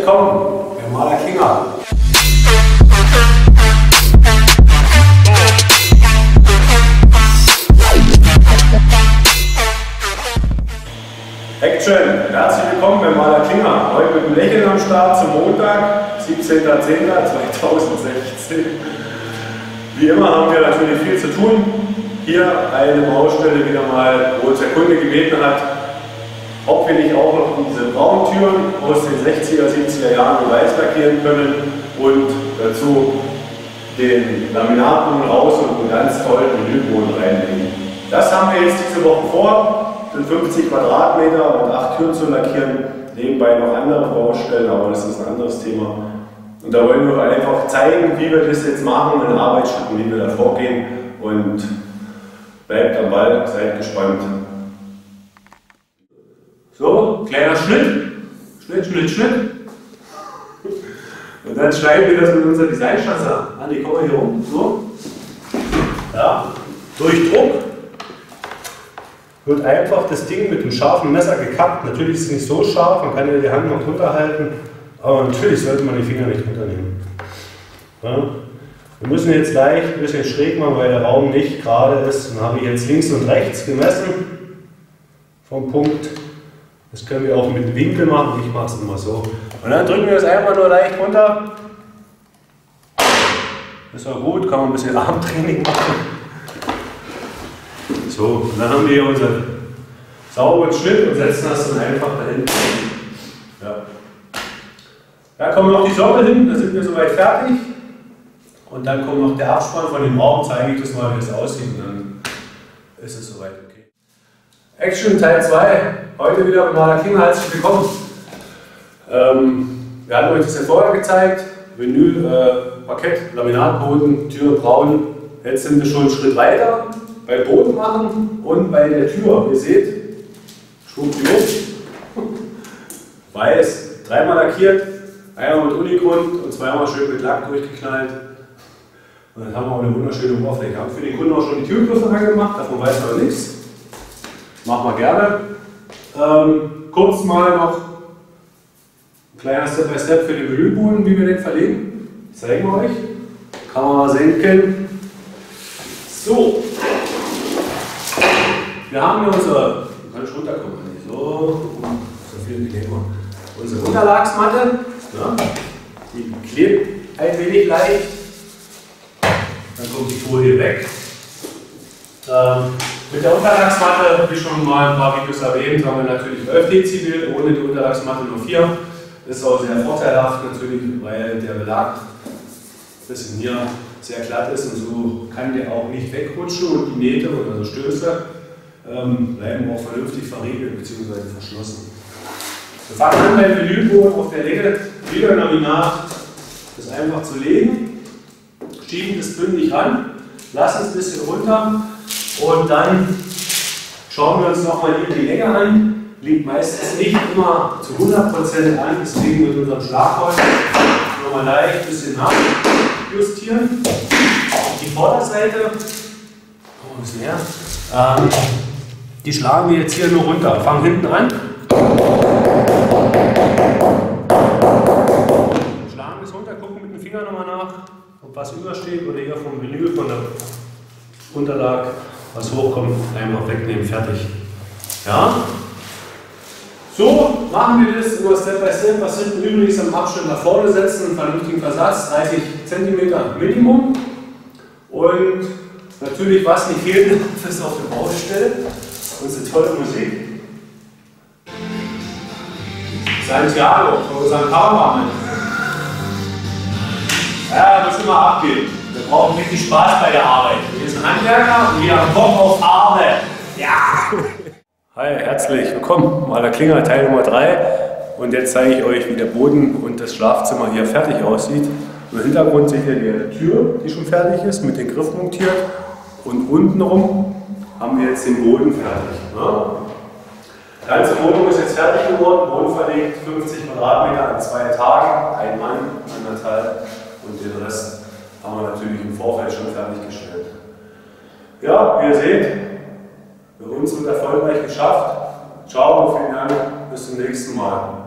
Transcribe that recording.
willkommen bei Maler Klinger. Action! Herzlich willkommen bei Maler Klinger. Heute mit dem Lächeln am Start zum Montag, 17.10.2016. Wie immer haben wir natürlich viel zu tun. Hier eine Baustelle wieder mal, wo uns der Kunde gebeten hat, ob wir nicht auch noch diese Brautüren aus den 60er, 70er Jahren in weiß lackieren können und dazu den Laminatboden raus und einen ganz tollen Vinylboden reinlegen. Das haben wir jetzt diese Woche vor, sind 50 Quadratmeter und 8 Türen zu lackieren, nebenbei noch andere Baustellen, aber das ist ein anderes Thema. Und da wollen wir einfach zeigen, wie wir das jetzt machen, in Arbeitsschritten, wie wir da vorgehen, und bleibt am Ball, seid gespannt. So, kleiner Schnitt, Schnitt. Und dann schneiden wir das mit unserer Designschasser an. Die kommen hier rum, so. Ja, durch Druck wird einfach das Ding mit dem scharfen Messer gekappt. Natürlich ist es nicht so scharf, man kann ja die Hand noch drunter halten, aber natürlich sollte man die Finger nicht runternehmen. Ja. Wir müssen jetzt gleich ein bisschen schräg machen, weil der Raum nicht gerade ist. Dann habe ich jetzt links und rechts gemessen vom Punkt. Das können wir auch mit dem Winkel machen, ich mache es immer so. Und dann drücken wir das einfach nur leicht runter. Das ist auch gut, kann man ein bisschen Armtraining machen. So, und dann haben wir hier unseren sauberen Schnitt und setzen das dann einfach dahin. Ja. Da kommen noch die Sockel hin, da sind wir soweit fertig. Und dann kommt noch der Abspann von dem Raum, zeige ich das mal, wie das aussieht, und dann ist es soweit okay. Action Teil 2, heute wieder bei Maler Klinger, herzlich willkommen. Wir hatten euch das ja vorher gezeigt, Vinyl, Parkett, Laminatboden, Tür braun. Jetzt sind wir schon einen Schritt weiter beim Boden machen und bei der Tür. Ihr seht, schwuppdiwupp, weiß, dreimal lackiert, einmal mit Unigrund und zweimal schön mit Lack durchgeknallt. Und dann haben wir auch eine wunderschöne Oberfläche. Wir haben für den Kunden auch schon die Türgriffe angemacht, davon weiß man nichts. Machen wir gerne. Kurz mal noch ein kleiner Step-by-Step für den Vinylboden, wie wir den verlegen. Zeigen wir euch. Kann man mal senken. So. Wir haben hier unsere, kann ich runterkommen, so viel Kleber. Unsere Unterlagsmatte, ja, die klebt ein wenig leicht. Dann kommt die Folie weg. Mit der Unterlagsmatte, wie schon mal ein paar Videos erwähnt, haben wir natürlich 11 Dezibel, ohne die Unterlagsmatte nur 4. Das ist auch sehr vorteilhaft natürlich, weil der Belag ein bisschen hier sehr glatt ist und so kann der auch nicht wegrutschen und die Nähte oder so Stöße bleiben auch vernünftig verriegelt bzw. verschlossen. Wir fangen an beim Vinylboden auf der Länge, wieder Laminat, das einfach zu legen, schieben das bündig ran, lassen es ein bisschen runter und dann schauen wir uns nochmal hier die Länge an. Liegt meistens nicht immer zu 100% an, deswegen mit unserem Schlagholz nochmal leicht ein bisschen nachjustieren. Die Vorderseite, ein bisschen her, die schlagen wir jetzt hier nur runter. Fangen hinten an. Schlagen es runter, gucken mit dem Finger nochmal nach, ob was übersteht oder hier vom Vinyl, von der Unterlage, was hochkommt, einfach wegnehmen, fertig. Ja? So machen wir das immer Step by Step. Was hinten übrigens am Abschnitt nach vorne setzen, einen vernünftigen Versatz, 30 cm Minimum. Und natürlich, was nicht fehlt, ist auf der Baustelle unsere tolle Musik. Santiago, von unserem Kameramann. Ja, muss immer abgehen. Wir brauchen richtig Spaß bei der Arbeit. Wir sind Handwerker und wir haben Bock auf Arbeit. Ja! Hi, herzlich willkommen. Maler Klinger, Teil Nummer 3. Und jetzt zeige ich euch, wie der Boden und das Schlafzimmer hier fertig aussieht. Im Hintergrund seht ihr die Tür, die schon fertig ist, mit dem Griff montiert. Und untenrum haben wir jetzt den Boden fertig. Ne? Die ganze Wohnung ist jetzt fertig geworden, Boden verlegt, 50 Quadratmeter an 2 Tagen, ein Mann, 1,5, und den Rest haben wir natürlich im Vorfeld schon fertiggestellt. Ja, wie ihr seht, für uns wird erfolgreich geschafft. Ciao, vielen Dank, bis zum nächsten Mal.